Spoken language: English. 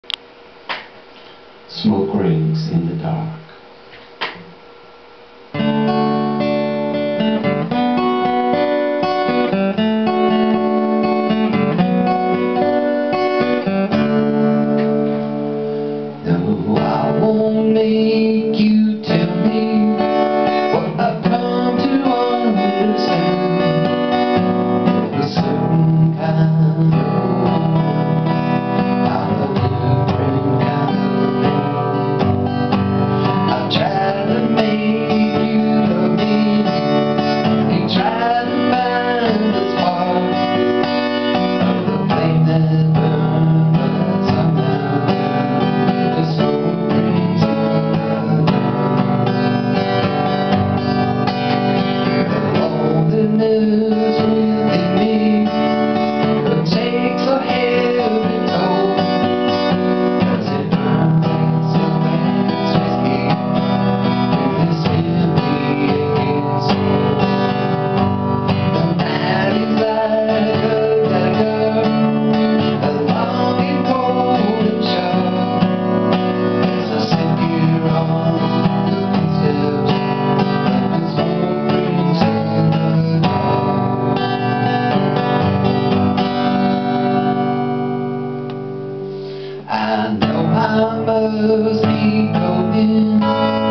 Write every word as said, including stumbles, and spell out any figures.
Smoke rings in the dark. No, I won't make you tell me what I've come to understand. There's a certain kind of I'm a different kind of man. I try to make you love me. You try to find the spark of the flame that burns, but somehow the smoke brings in the dark. The loneliness within me takes a heavy toll. Does it burn things so fast with me in this empty aching soul? The night is like a dagger, a long and cold and sharp, as I sit here on the footsteps that the smoke brings in the dark. I know I must be going.